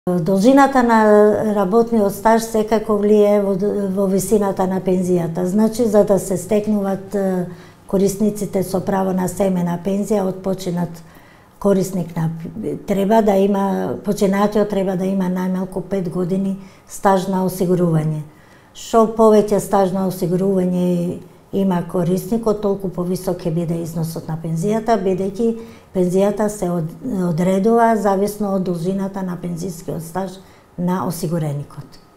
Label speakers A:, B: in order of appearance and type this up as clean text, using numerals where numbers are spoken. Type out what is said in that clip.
A: Должината на работниот стаж секако влие во висината на пензијата. Значи, за да се стекнуваат корисниците со право на семена пензија од починат корисник треба да има, починатиот треба да има најмалку 5 години стаж на осигурување. Што повеќе стаж на осигурување има корисникот, толку повисок ќе биде износот на пензијата, бидејќи пензијата се одредува зависно од должината на пензискиот стаж на осигуреникот.